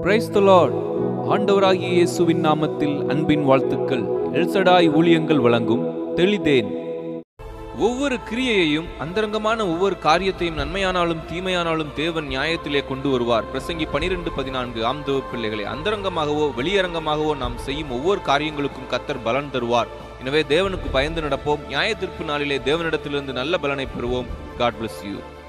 Praise the Lord. ஆண்டவராகிய இயேசுவின் நாமத்தில் அன்பின் வாழ்த்துக்கள். எல்சடாய் ஊழியங்கள் வழங்கும் தெளிதேன். ஒவ்வொரு கிரியையையும், அந்தரங்கமான ஒவ்வொரு காரியத்தையும், நன்மையானாலும் தீமையானாலும் தேவன் நியாயத்திலே கொண்டு வருவார். பிரசங்கி 12:14. ஆம் தேவ பிள்ளைகளே, அந்தரங்கமாகவோ வெளியரங்கமாகவோ நாம் செய்யும் ஒவ்வொரு காரியங்களுக்கும் கர்த்தர் பலன் தருவார். எனவே தேவனுக்கு பயந்து நடப்போம். நியாய தீர்ப்பு நாளிலே தேவனிடத்திலிருந்து நல்ல பலனை பெறுவோம். God bless you.